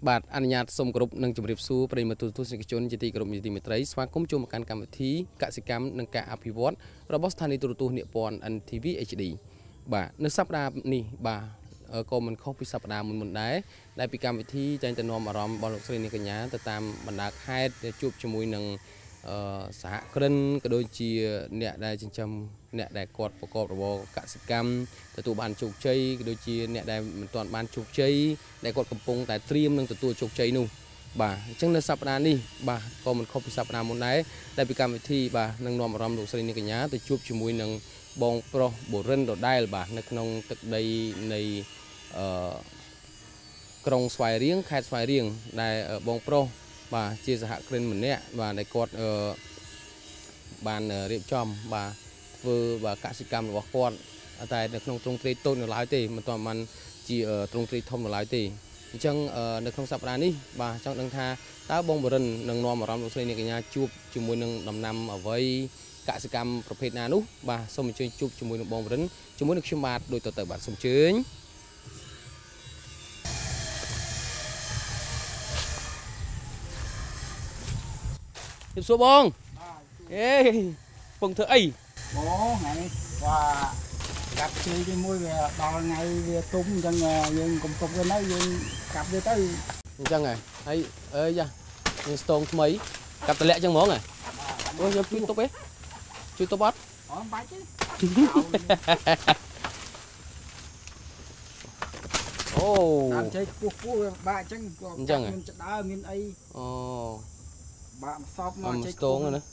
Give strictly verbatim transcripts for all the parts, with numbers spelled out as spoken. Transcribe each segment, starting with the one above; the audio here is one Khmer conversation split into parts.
បាទអនុញ្ញាតសូមគោរពនិងជម្រាបសួរប្រិយមិត្តទូទស្សនិកជនជាទីគោរពជាទីមេត្រីស្វាគមន៍ចូលមកកាន់កម្មវិធីកសិកម្មនិងការអភិវឌ្ឍរបស់ស្ថានីយទូរទស្សន៍និពន្ធ N T V H D បាទនៅសប្តាហ៍នេះបាទក៏មិនខុសពីសប្តាហ៍មុនមុនដែរដែលពីកម្មវិធីតែងតែនាំអារម្មណ៍របស់លោកស្រីនាងកញ្ញាទៅតាមបណ្ដាខេត្តជួបជាមួយនឹងសហគ្រិនក៏ដូចជាអ្នកដែលចិញ្ចឹមអ្នកដែលគាត់ប្រកបរបរកសិកម្មទទួលបានជោគជ័យក៏ដូចជាអ្នកដែលមិនទាន់បានជោគជ័យដែលគាត់កំពុងតែត្រៀមនឹងទទួលជោគជ័យនោះបាទអញ្ចឹងនៅសប្តាហ៍នេះបាទក៏មិនខុសពីសប្តាហ៍មុនដែរដែលពីកម្មវិធីបាទនឹងនាំអារម្មណ៍លោកស្រីនាងកញ្ញាទៅជួបជាមួយនឹងបងប្រុសបុរិនដដែលបាទនៅក្នុងទឹកដីនៃអឺក្រុងស្វាយរៀងខេត្តស្វាយរៀងដែលបងប្រុសបាទជាសហគ្រិនម្នាក់បាទដែលគាត់អឺបានរៀបចំបាទធ្វើបាទកសិកម្មរបស់គាត់តែនៅក្នុងទ្រង់ទ្រាយតូចនៅឡើយទេមិនទាន់បានជាទ្រង់ទ្រាយធំនៅឡើយទេអញ្ចឹងនៅក្នុងសប្តាហ៍នេះបាទចង់ដឹងថាតើបងបរិននឹងនាំអារម្មណ៍លោកស្រីនាងកញ្ញាជួបជាមួយនឹងដំណាំអ្វីកសិកម្មប្រភេទណានោះបាទសូមអញ្ជើញជួបជាមួយនឹងបងបរិនជាមួយនឹងខ្ញុំបាទដូចតទៅបាទសូមអញ្ជើញជិះសួរបងអេពងធ្វើអីអូថ្ងៃว่าកាប់ជ័យជាមួយវាដល់ថ្ងៃវាទុំអញ្ចឹងយើងកុំទុំទៅយើងកាប់វាទៅអញ្ចឹងហ៎ហើយអើយ៉ាយើងស្ទងថ្មីកាប់តម្លាក់អញ្ចឹងហ្មងហ៎អូខ្ញុំជួយទុបទេជួយទុបអត់អត់បាច់ទេអូតាមជ័យខ្ពស់ខ្ពស់វាបាក់អញ្ចឹងក៏មានចដើមានអីអូបាក់សពមកជ័យស្ទងណា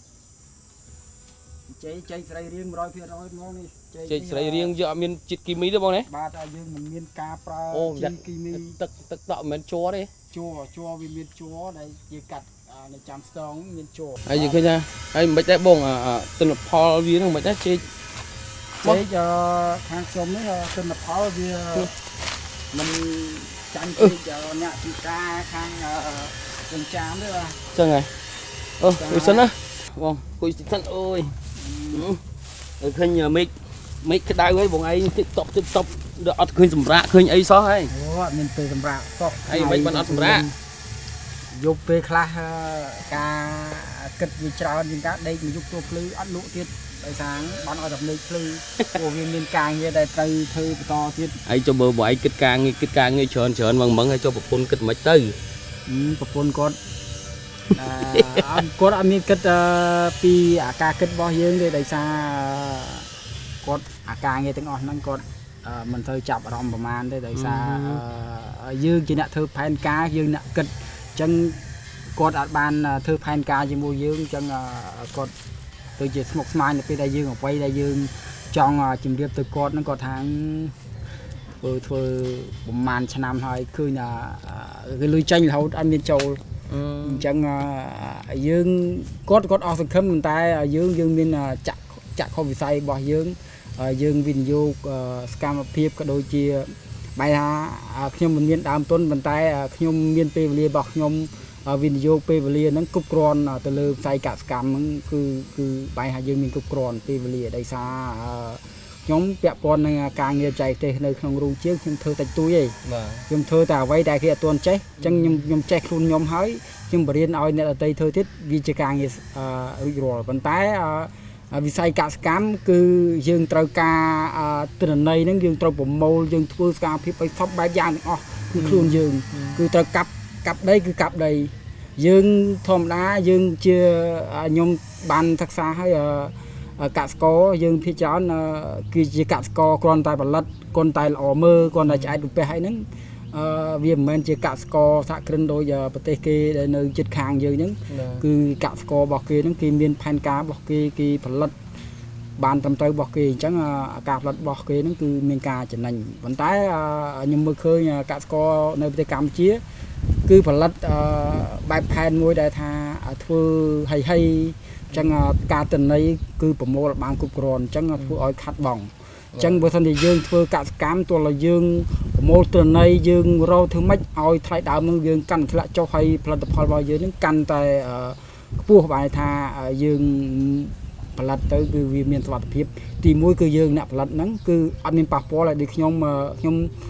ជ័យជ័យស្រីរៀង một trăm phần trăm ហ្មងនេះជ័យស្រីរៀងយកអត់មានជាតិគីមីទេបងណាបាទតែយើងមិនមានការប្រើជាតិគីមីទឹកទឹកដក់មិនមែនជ័រទេជ័រជ័រវាមានជ័រដែលជាកាត់នៅចាំស្ទងមានជ័រហើយយើងឃើញថាហើយមិនដែរបងទិន្នផលវាហ្នឹងមិនដែរជ័យជ័យខាងខ្ញុំនេះទិន្នផលវាមិនចាញ់ពេកអ្នកពិការខាងចិញ្ចាមទេបាទចឹងហើយអូគួយសិនណាបងគួយសិនអូយឲ្យឃើញមេឃមេឃក្តៅហើយបងឯងទឹកតប់ទឹកតប់អត់ឃើញសម្រាកឃើញអីសោះហើយអូអត់មានពេលសម្រាកសោះអីមិនបានអត់សម្រាកយប់ពេលខ្លះការគិតវាច្រើនជាងការដេកមួយយប់ទៅភ្លឺអត់លក់ទៀតដោយសារបានឲ្យតែភ្នែកភ្លឺព្រោះវាមានការងារដែលត្រូវធ្វើបន្តទៀតហើយចុះបើបងឯងគិតការងារគិតការងារច្រើនច្រើនហ្មងហើយចុះប្រពន្ធគិតមិនទៅប្រពន្ធគាត់អឺគាត់អត់មានគិតពីអាការគិតរបស់យើងទេដោយសារគាត់អាការងារទាំងអស់ហ្នឹងគាត់មិនត្រូវចាប់អារម្មណ៍ប្រហែលទេដោយសារយើងជាអ្នកធ្វើផែនការយើងអ្នកគិតអញ្ចឹងគាត់អាចបានធ្វើផែនការជាមួយយើងអញ្ចឹងគាត់ទៅជាស្មុគស្មាញនៅពេលដែលយើងអ្វីដែលយើងចង់ជម្រាបទៅគាត់ហ្នឹងគាត់ថាធ្វើធ្វើប្រហែលឆ្នាំហើយឃើញថាគេលុយចាញ់រហូតអត់មានចូលអញ្ចឹងយើងគាត់គាត់អស់សង្ឃឹមប៉ុន្តែយើងយើងមានចាក់ចាក់ខុសវិស័យរបស់យើងយើងវិនិយោគសកម្មភាពក៏ដូចជាបែរថាខ្ញុំមិនមានដើមទុនប៉ុន្តែខ្ញុំមានពេលវេលារបស់ខ្ញុំវិនិយោគពេលវេលាហ្នឹងគ្រប់គ្រាន់ទៅលើវិស័យកសិកម្មហ្នឹងគឺគឺបែរថាយើងមានគ្រប់គ្រាន់ពេលវេលាដោយសារខ្ញុំពាក់ព័ន្ធនឹងការងារបច្ចេកទេសនៅក្នុងរោងជាងខ្ញុំធ្វើតិចតួចទេខ្ញុំធ្វើតែអ្វីដែលគេអត់ទាន់ចេះអញ្ចឹងខ្ញុំខ្ញុំចេះខ្លួនខ្ញុំហើយខ្ញុំបរៀនឲ្យអ្នកដទៃធ្វើទៀតវាជាការងាររួចរាល់ប៉ុន្តែវិស័យកសិកម្មគឺយើងត្រូវការទិន្នន័យហ្នឹងយើងត្រូវប្រមូលយើងធ្វើសកម្មភាពឲ្យសពបែបយ៉ាងទាំងអស់គឺខ្លួនយើងគឺត្រូវកាប់កាប់ដីគឺកាប់ដីយើងធម្មតាយើងជាខ្ញុំបានសិក្សាហើយកសិករយើងភាគច្រើនគឺជាកសិករគ្រាន់តែផលិតគ្រាន់តែល្អមើលគ្រាន់តែឆ្អែតរូបពេលហើយហ្នឹងវាមិនមែនជាកសិករសហគ្រិនដោយប្រទេសគេដែលនៅជិតខាងយើងហ្នឹងគឺកសិកររបស់គេហ្នឹងគេមានផែនការរបស់គេគេផលិតបានត្រឹមត្រូវរបស់គេអញ្ចឹងការផលិតរបស់គេហ្នឹងគឺមានការចំណេញប៉ុន្តែខ្ញុំមើលឃើញកសិករនៅប្រទេសកម្ពុជាគឺផលិតបែបផែនមួយដែលថាធ្វើហីហីអញ្ចឹងការទិន្នន័យគឺប្រមូលបានគ្រប់គ្រាន់អញ្ចឹងធ្វើឲ្យខាត់បងអញ្ចឹងបើសិនជាយើងធ្វើកសិកម្មទោះតែយើងប្រមូលទិន្នន័យយើងរកធ្វើម៉េចឲ្យថ្លៃដើមនឹងយើងកាន់ធ្លាក់ចុះហើយផលិតផលរបស់យើងនឹងកាន់តែខ្ពស់បែរថាយើងផលិតទៅគឺវាមានសុវត្ថិភាពទីមួយគឺយើងអ្នកផលិតហ្នឹងគឺអត់មានប៉ះពាល់ឲ្យដូចខ្ញុំខ្ញុំ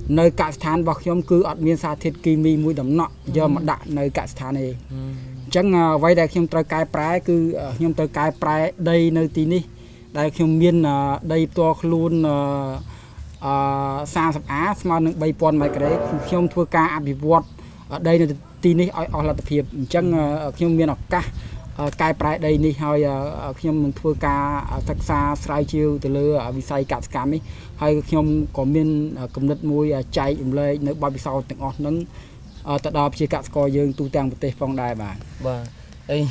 nơi cả sàn bọc nhóm cứ ở miền xa thiết kỳ mi mũi đầm nọ do mà đặt nơi cả sàn này chẳng vay đây nhóm tới cái trái cứ nhóm tới cái trái đây nơi tí ní đây nhóm miền đây to luôn xa sập á mà nâng bay pon mày cái đấy nhóm thua ca bị vọt ở đây là tí ní ở là tập hiệp chẳng nhóm miền ở ca cái trái đây ní hơi nhóm thua ca thật xa sai chiêu từ lừa bị say cả scam ấy hay nhóm có miền cầm đất môi chạy lên nơi bao bị sau từng ọt nâng tại đó chỉ cả coi dương tu tăng một tê phong đài bà bà đây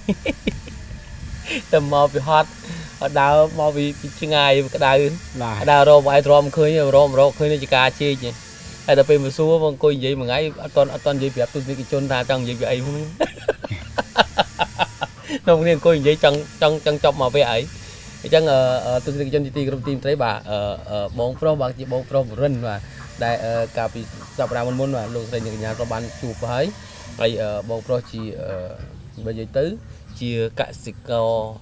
tầm mò bị hot ở đào mò bị chừng ngày cái đào là đào rồi vài rom khơi rom rom khơi này chỉ cá chi nhỉ hay là về một số con coi vậy mà ngay toàn toàn gì việc tôi cái chôn ra trong gì vậy không nông nên coi vậy chân chân chân chọc mà về ấy chẳng ở tôi cái chân chỉ trong team thấy bà ở bóng pro bà chỉ bóng pro một rinh mà đại cà phê sập ra môn môn mà luôn thành những nhà có bán chụp ấy hay bóng pro chỉ bây giờ tứ chia cả xịt co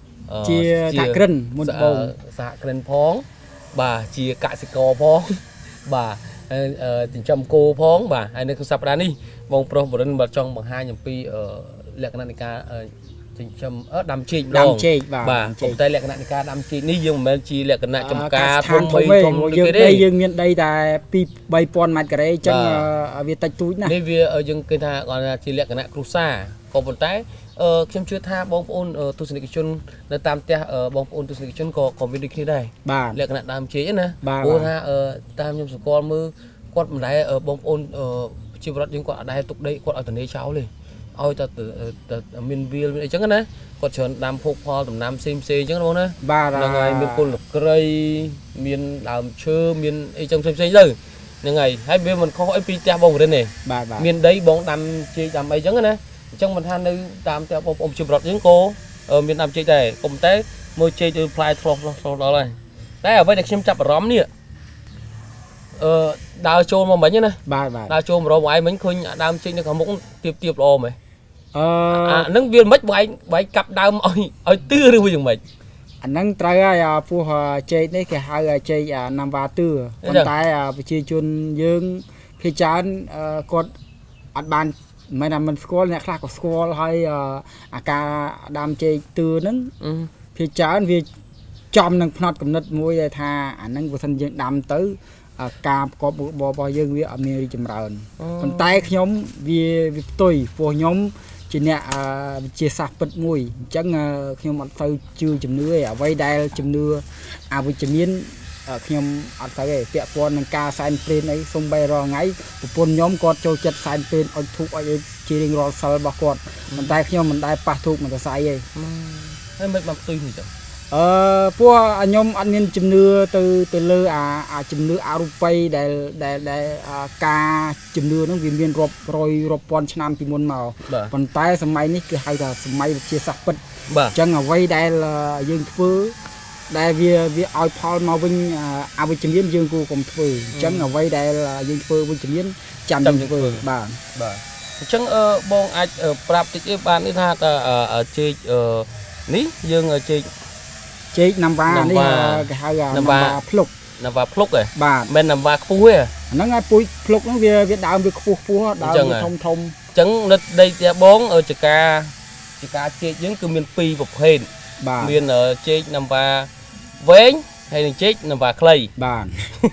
chia cả cân một bông xạ cân phóng bà chia cả xịt co phóng bà tình trăm cô phóng bà hay nên không sập ra đi bóng pro một rinh mà trong bằng hai nhầm pi ở lệ cái này ca tình trăm ớt đam chì đam chì bà cũng tay lệ cái này ca đam chì ní dương mà chỉ lệ cái này trong ca thôn mây thôn dương đây dương miền đây là pi bay pon mặt cái đấy trong việt tây túi này đây vì ở dương cái thà còn là chỉ lệ cái này cruza còn một tayខ្ញុំជឿថាបងប្អូនទស្សនិកជននៅតាមផ្ទះបងប្អូនទស្សនិកជនក៏ក៏មានដូចគ្នាដែរលក្ខណៈដើមជ័យណាព្រោះថាតាមខ្ញុំសង្កល់មើលគាត់មិនដែរបងប្អូនជីវរដ្ឋយើងគាត់អត់ដែរទុកដីគាត់ឲ្យទៅនេចោលទេឲ្យតែមានវាលអីចឹងណាគាត់ច្រើនដាំភោគផលដំណាំផ្សេងផ្សេងអញ្ចឹងបងណាហ្នឹងហើយមានពលក្រៃមានដើមឈើមានអីចឹងផ្សេងផ្សេងទៅហ្នឹងហើយហើយវាមិនខុសអីពីផ្ទះបងរិនទេមានដីបងដាំជ័យដាំអីចឹងណាចឹងមិនថានៅតាមផ្ទះបងប្អូនជីវរដ្ឋយើងក៏មានដាំជ័យដែរកុំតែមើលជ័យទៅផ្លែធ្លោះធ្លោះដល់ហើយតែអ្វីដែលខ្ញុំចាប់អារម្មណ៍នេះអឺដើរចូលមកមិញណាបាទបាទដើរចូលមករកបងឯងមិញឃើញដើមជ័យនៅខាងមុខទៀបទៀបល្អមែនអឺអាហ្នឹងវាមិនបងឯងបងឯងកាប់ដើមឲ្យឲ្យទឿឬវាយ៉ាងម៉េចអាហ្នឹងត្រូវហើយពោះជ័យនេះគេហៅជ័យណាំវ៉ាទឿប៉ុន្តែប្រជាជនយើងភាគច្រើនគាត់អត់បានមិនថាមិនស្គាល់អ្នកខ្លះក៏ស្គាល់ហើយអាការដាំជ័យទឿហ្នឹងភាគច្រើនវាចំនឹងផ្នត់កំណត់មួយដែលថាអាហ្នឹងបើសិនយើងដាំទៅការប្រកបរបស់យើងវាអត់មានរីចម្រើនប៉ុន្តែខ្ញុំវាវាផ្ទុយពោះខ្ញុំជាអ្នកវិទ្យាសាស្ត្រពិតមួយអញ្ចឹងខ្ញុំអត់ទៅជឿជំនឿទេអ្វីដែលជំនឿអវិជ្ជមានខ្ញុំអត់ទៅទេពាក់ព័ន្ធនឹងការសែនព្រេនអីសុំបីរាល់ថ្ងៃប្រពន្ធខ្ញុំគាត់ចូលចិត្តសែនព្រេនអុជធូបអុជជារៀងរាល់សិលរបស់គាត់ប៉ុន្តែខ្ញុំមិនដែលប៉ះធូបមិនទៅស្អីទេហើយមិនបានផ្ទុយនេះទៅអឺព្រោះខ្ញុំអត់មានជំនឿទៅទៅលើអាអាជំនឿអរូបីដែលដែលដែលការជំនឿហ្នឹងវាមានរាប់រយរាប់ពាន់ឆ្នាំពីមុនមកប៉ុន្តែសម័យនេះគឺហៅថាសម័យវិទ្យាសាស្ត្រពិតអញ្ចឹងអ្វីដែលយើងធ្វើដែលវាវាឲ្យផលមកវិញអវិជ្ជមានយើងគួរកុំធ្វើអញ្ចឹងអ្វីដែលយើងធ្វើវិជ្ជមានចាំយើងធ្វើបាទបាទអញ្ចឹងអឺបងអាចប្រាប់តិចបាននេះថាជែកនេះយើងជែកជែកណាំវ៉ានេះគេហៅណាំវ៉ាភ្លុកណាំវ៉ាភ្លុកហ៎បាទមិនណាំវ៉ាខ្ពស់ទេហ្នឹងហើយពុយភ្លុកហ្នឹងវាវាដើមវាខ្ពស់ខ្ពស់ដើមវាធំធំអញ្ចឹងនៅដីផ្ទះបងចកាចកាជែកយើងគឺមានពីរប្រភេទមានជែកណាំវ៉ាវែងហើយនឹងជែកណាំវ៉ាខ្លីបាទ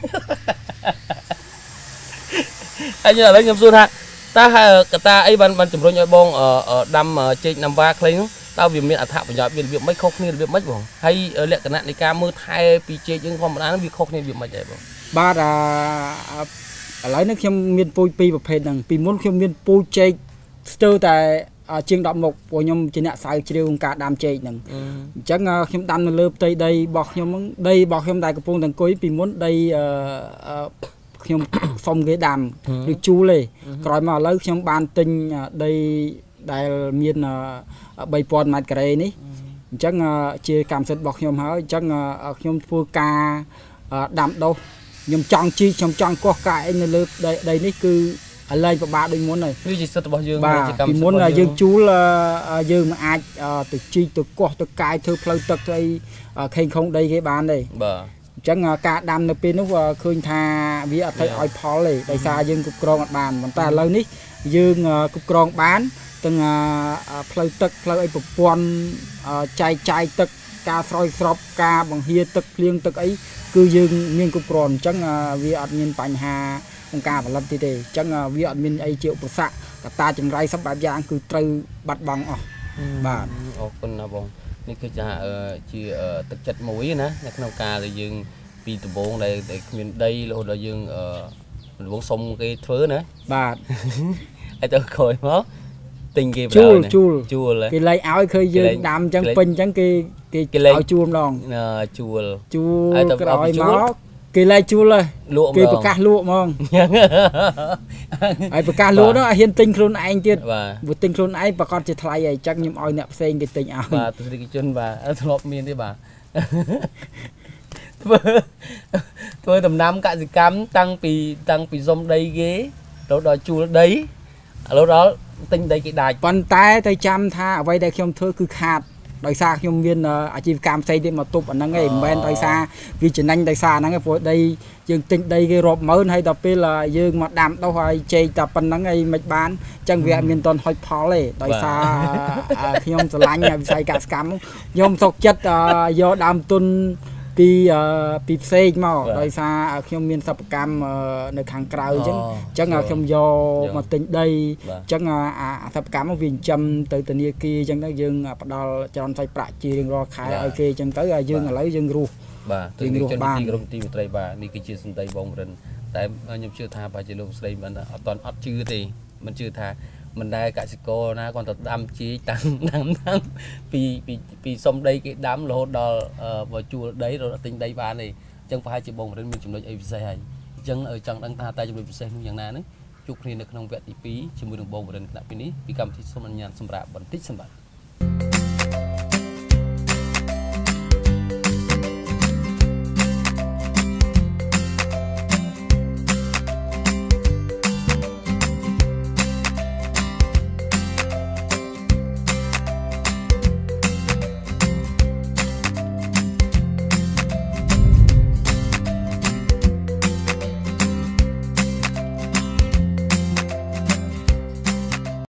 ហើយឥឡូវខ្ញុំសួរថាតើកតាអីបានបានជំរុញឲ្យបងដាំជែកណាំវ៉ាខ្លីហ្នឹងតើវាមានអត្ថប្រយោជន៍មានរបៀបម៉េចខុសគ្នារបៀបម៉េចបងហើយលក្ខណៈនៃការមើលថែពីជែកយើងធម្មតាហ្នឹងវាខុសគ្នារបៀបម៉េចដែរបងបាទអាឥឡូវនេះខ្ញុំមានពូជពីរប្រភេទហ្នឹងពីមុនខ្ញុំមានពូជជែកស្ទើរតែជាងដប់មុខព្រោះខ្ញុំជាអ្នកស្រាវជ្រាវក្នុងការដាំចេកហ្នឹងអញ្ចឹងខ្ញុំដាំនៅលើផ្ទៃដីរបស់ខ្ញុំហ្នឹងដីរបស់ខ្ញុំដែលកំពុងតែអង្គុយពីមុនដីខ្ញុំសុំគេដាំឬជូលទេក្រោយមកឥឡូវខ្ញុំបានទិញដីដែលមានបីពាន់ម៉ែត្រការ៉េនេះអញ្ចឹងជាកម្មសិទ្ធិរបស់ខ្ញុំហើយអញ្ចឹងខ្ញុំធ្វើការដាំដុះខ្ញុំចង់ជីខ្ញុំចង់កោះកាយនៅលើដីនេះគឺឥឡូវពិបាកដូចមុនហើយវាជាសិទ្ធិរបស់យើងជាកម្មសិទ្ធិពីមុនយើងជួលយើងមិនអាចទៅជីកទៅកោះទៅកាយធ្វើផ្លូវទឹកទៅអីខេងខុងដីគេបានទេបាទអចឹងការដាំនៅពេលនោះឃើញថាវាអត់ទៅឲ្យផលទេដោយសារយើងគ្រប់គ្រងអត់បានប៉ុន្តែឥឡូវនេះយើងគ្រប់គ្រងបានទាំងផ្លូវទឹកផ្លូវអីប្រព័ន្ធចែកចាយទឹកការស្រោចស្រពការបង្ហៀទឹកភ្លៀងទឹកអីគឺយើងមានគ្រប់គ្រាន់អញ្ចឹងវាអត់មានបញ្ហាក្នុងការផលិតទេទេអញ្ចឹងវាអត់មានអីជាឧបសគ្គកត្តាចង្រៃសពបែបយ៉ាងគឺត្រូវបាត់បង់អស់បាទអរគុណណាបងនេះគឺជាជាទឹកចិត្តមួយណានៅក្នុងការដែលយើងពីដំបូងដែលគ្មានដីរហូតដល់យើងដំបូងសុំគេធ្វើណាបាទហើយទៅក្រោយមកទិញគេជួលជួលជួលគេលែងឲ្យឃើញយើងដាំអញ្ចឹងពេញអញ្ចឹងគេគេឲ្យជួលម្ដងជួលជួលក្រោយមកគេលែងជួលហើយគេប្រកាសលក់ហ្មងហើយប្រកាសលក់នោះឲ្យហ៊ានទិញខ្លួនឯងទៀតបើទិញខ្លួនឯងប្រកាសជាថ្លៃហើយអញ្ចឹងខ្ញុំឲ្យអ្នកផ្សេងគេទិញឲ្យបាទទស្សនិកជនបាទធ្លាប់មានទេបាទធ្វើធ្វើដំណាំកសិកម្មតាំងពីតាំងពីសុំដីគេរហូតដល់ជួលដីឥឡូវដល់ទិញដីគេដាច់ប៉ុន្តែទៅចាំថាអ្វីដែលខ្ញុំធ្វើគឺខាតដោយសារខ្ញុំមានអាជីវកម្មផ្សេងទៀតមកទប់អាហ្នឹងឯងមិនមែនដោយសារវាចំណេញដោយសារហ្នឹងឯងព្រោះដីយើងទិញដីគេរាប់ម៉ឺនហើយដល់ពេលយើងមកដាំដុះហើយជែកតែប៉ុណ្្នឹងឯងមិនបានអញ្ចឹងវាអត់មានតន់ហុចផលទេដោយសារខ្ញុំស្រឡាញ់វិស័យកសិកម្មខ្ញុំសុខចិត្តយកដើមទុនពីពីផ្សេងមកដោយសារខ្ញុំមានសិប្បកម្មនៅខាងក្រៅអញ្ចឹងអញ្ចឹងខ្ញុំយកមកទិញដីអញ្ចឹងអាសិប្បកម្មវាចិញ្ចឹមទៅធនាគារអញ្ចឹងទៅយើងផ្ដល់ចរន្តសាច់ប្រាក់ជារៀងរាល់ខែឲ្យគេអញ្ចឹងទៅយើងឥឡូវយើងរស់បាទយើងរស់បានទីក្រុមទីមន្ត្រីបាទនេះគឺជាសន្តិបងរិនតែខ្ញុំជឿថាបើជាលោកស្រីមិនអត់តន់អត់ជឿទេមិនជឿថាមិនដែលកសិករណាគាត់ទៅដាំជីតាំងដាំតាំងពីពីពីសុំដីគេដាំរហូតដល់បើជួលដីរហូតដល់ទិញដីបានទេអញ្ចឹងប្រហែលជាបងរិនមានចំណុចអីពិសេសហើយអញ្ចឹងចង់ដឹងថាតើចំណុចពិសេសនោះយ៉ាងណាហ្នឹងជួបគ្នានៅក្នុងវគ្គទីពីរជាមួយនឹងបងរិនគណៈពីនេះពីកម្មវិធីសូមអនុញ្ញាតសម្រាប់បន្តិចសម្រាប់